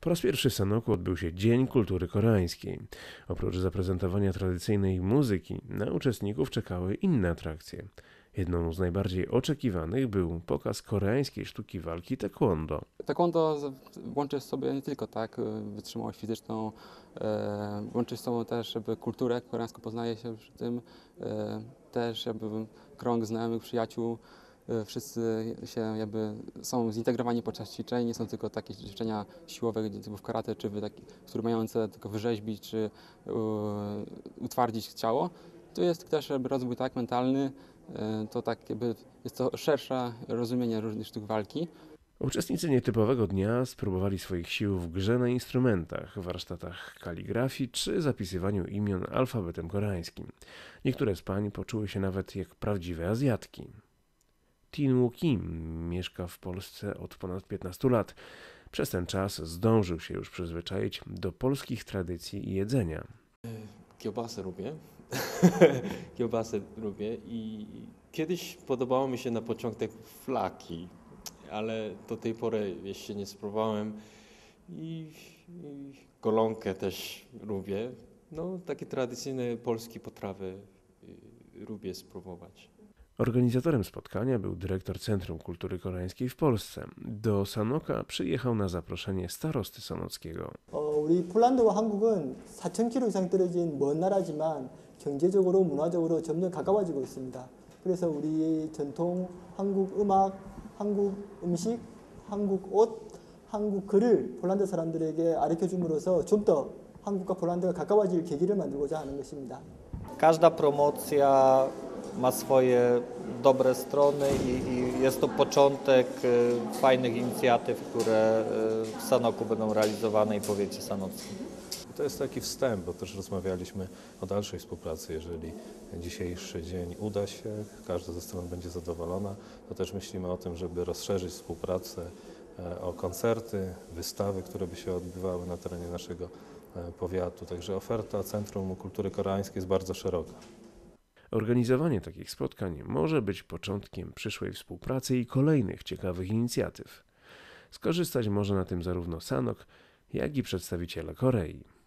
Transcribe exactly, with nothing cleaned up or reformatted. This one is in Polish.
Po raz pierwszy w Sanoku odbył się Dzień Kultury Koreańskiej. Oprócz zaprezentowania tradycyjnej muzyki, na uczestników czekały inne atrakcje. Jedną z najbardziej oczekiwanych był pokaz koreańskiej sztuki walki taekwondo. Taekwondo z- łączy w sobie nie tylko tak y, wytrzymałość fizyczną, e, łączy z sobą też jakby kulturę koreańską, poznaje się przy tym, e, też jakby krąg znajomych, przyjaciół, e, wszyscy się jakby są zintegrowani podczas ćwiczeń, nie są tylko takie ćwiczenia siłowe, gdzie typu w karate, czy wy taki, które mają cel tylko wyrzeźbić, czy e, utwardzić ciało. Tu jest też jakby rozwój tak mentalny, e, to tak jakby jest to szersze rozumienie różnych sztuk walki. Uczestnicy nietypowego dnia spróbowali swoich sił w grze na instrumentach, warsztatach kaligrafii czy zapisywaniu imion alfabetem koreańskim. Niektóre z pań poczuły się nawet jak prawdziwe Azjatki. Tin Woo Kim mieszka w Polsce od ponad piętnastu lat. Przez ten czas zdążył się już przyzwyczaić do polskich tradycji i jedzenia. Kiełbasę lubię. Kiełbasę lubię i kiedyś podobało mi się na początek flaki, ale do tej pory jeszcze nie spróbowałem i, i golonkę też lubię. No, takie tradycyjne polskie potrawy y, lubię spróbować. Organizatorem spotkania był dyrektor Centrum Kultury Koreańskiej w Polsce. Do Sanoka przyjechał na zaproszenie starosty sanockiego. 어, 우리 폴란드와 한국은 사천 킬로미터 이상 떨어진 먼 나라지만 경제적으로 문화적으로 점점 가까워지고 있습니다. 그래서 우리 전통 한국 음악, 한국 음식, 한국 옷, 한국 글을 폴란드 사람들에게 가르쳐 줌으로써 좀 더 한국과 폴란드가 가까워질 계기를 만들고자 하는 것입니다. Każda promocja ma swoje dobre strony i, i jest to początek y, fajnych inicjatyw, które y, w Sanoku będą realizowane i w powiecie sanockim. To jest taki wstęp, bo też rozmawialiśmy o dalszej współpracy. Jeżeli dzisiejszy dzień uda się, każda ze stron będzie zadowolona, to też myślimy o tym, żeby rozszerzyć współpracę e, o koncerty, wystawy, które by się odbywały na terenie naszego e, powiatu. Także oferta Centrum Kultury Koreańskiej jest bardzo szeroka. Organizowanie takich spotkań może być początkiem przyszłej współpracy i kolejnych ciekawych inicjatyw. Skorzystać może na tym zarówno Sanok, jak i przedstawiciele Korei.